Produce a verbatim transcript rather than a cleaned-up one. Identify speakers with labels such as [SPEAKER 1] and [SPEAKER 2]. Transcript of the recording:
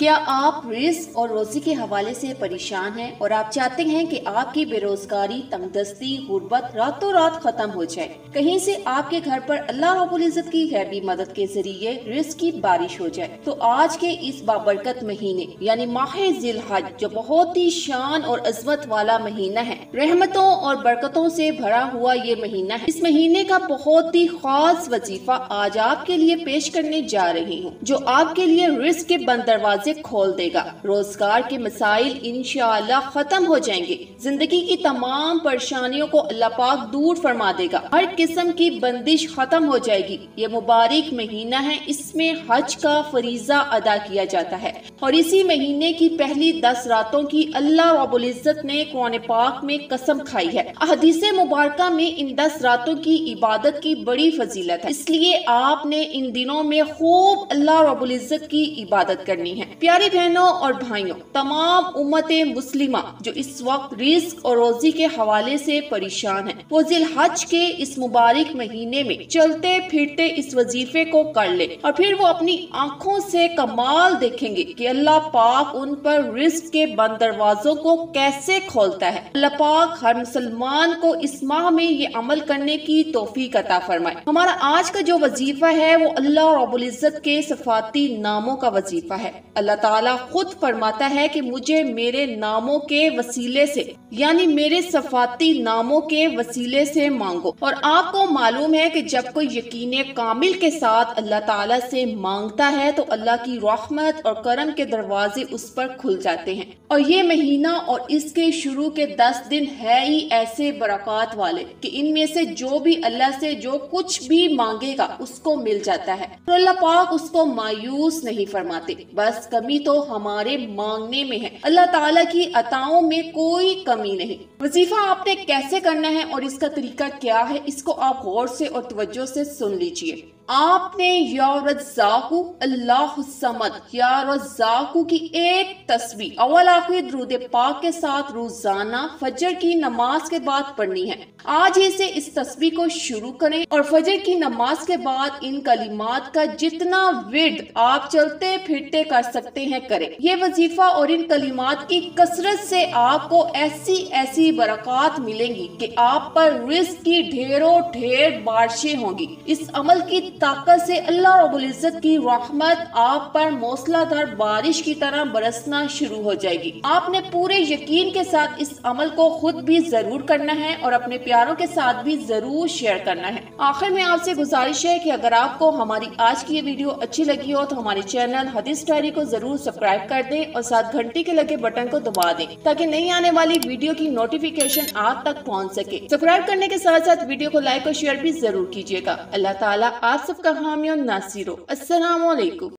[SPEAKER 1] क्या आप रिस्क और रोजी के हवाले से परेशान हैं और आप चाहते हैं कि आपकी बेरोजगारी, तंगदस्ती, गुर्बत रातों रात खत्म हो जाए? कहीं से आपके घर पर अल्लाह रब्बुल इज्जत की गैबी मदद के जरिए रिस्क की बारिश हो जाए, तो आज के इस बाबरकत महीने यानी माह जिलहज, जो बहुत ही शान और अजमत वाला महीना है, रहमतों और बरकतों से भरा हुआ ये महीना है। इस महीने का बहुत ही खास वजीफा आज आपके लिए पेश करने जा रही हूँ, जो आपके लिए रिस्क के बंद दरवाजे खोल देगा। रोजगार के मसाइल इंशाअल्लाह खत्म हो जाएंगे। जिंदगी की तमाम परेशानियों को अल्लाह पाक दूर फरमा देगा। हर किस्म की बंदिश खत्म हो जाएगी। ये मुबारक महीना है, इसमें हज का फरीजा अदा किया जाता है और इसी महीने की पहली दस रातों की अल्लाह रब्बुल इज्जत ने कुरान पाक में कसम खाई है। हदीसे मुबारका में इन दस रातों की इबादत की बड़ी फजीलत है, इसलिए आपने इन दिनों में खूब अल्लाह रब्बुल इज्जत की इबादत करनी है। प्यारी बहनों और भाइयों, तमाम उम्मते मुस्लिमा जो इस वक्त रिस्क और रोजी के हवाले से परेशान हैं, वो जिलहज के इस मुबारक महीने में चलते फिरते इस वजीफे को कर ले और फिर वो अपनी आँखों से कमाल देखेंगे कि अल्लाह पाक उन पर रिस्क के बंद दरवाजों को कैसे खोलता है। अल्लाह पाक हर मुसलमान को इस माह में ये अमल करने की तौफीक अता फरमाए। हमारा आज का जो वजीफा है वो अल्लाह रब्बुल इज्जत के सफाती नामों का वजीफा है। अल्लाह ताला खुद फरमाता है कि मुझे मेरे नामों के वसीले से यानी मेरे सफाती नामों के वसीले से मांगो। और आपको मालूम है कि जब कोई यकीन कामिल के साथ अल्लाह ताला से मांगता है तो अल्लाह की रहमत और करम के दरवाजे उस पर खुल जाते हैं। और ये महीना और इसके शुरू के दस दिन है ही ऐसे बरकत वाले कि इनमें से जो भी अल्लाह से जो कुछ भी मांगेगा उसको मिल जाता है। तो अल्लाह पाक उसको मायूस नहीं फरमाते, बस कमी तो हमारे मांगने में है। अल्लाह ताला की अताओं में कोई कमी नहीं। वजीफा आपने कैसे करना है और इसका तरीका क्या है, इसको आप गौर से और तवज्जो से सुन लीजिए। आपने या रज़्ज़ाक़ु अल्लाहु समद या रज़्ज़ाक़ु की एक तस्बीह अव्वल आखिर दुरूद पाक के साथ रोजाना फजर की नमाज के बाद पढ़नी है। आज ही से इस तस्बीह को शुरू करें और फजर की नमाज के बाद इन कलिमात का जितना विर्द आप चलते फिरते कर सकते हैं करें। ये वजीफा और इन कलिमात की कसरत से आपको ऐसी ऐसी बरकत मिलेंगी कि आप पर रिज़्क की ढेरों ढेर बारिशें होंगी। इस अमल की ताकत से अल्लाह रब्बुल इज्जत की रहमत आप पर मौसलाधार बारिश की तरह बरसना शुरू हो जाएगी। आपने पूरे यकीन के साथ इस अमल को खुद भी जरूर करना है और अपने प्यारों के साथ भी जरूर शेयर करना है। आखिर में आपसे गुजारिश है कि अगर आपको हमारी आज की ये वीडियो अच्छी लगी हो तो हमारे चैनल हदीस डायरी को जरूर सब्सक्राइब कर दें और साथ घंटी के लगे बटन को दबा दें ताकि नई आने वाली वीडियो की नोटिफिकेशन आप तक पहुँच सके। सब्सक्राइब करने के साथ साथ वीडियो को लाइक और शेयर भी जरूर कीजिएगा। अल्लाह ताला आप सबका हामी और नासिर हो। अस्सलामु अलैकुम।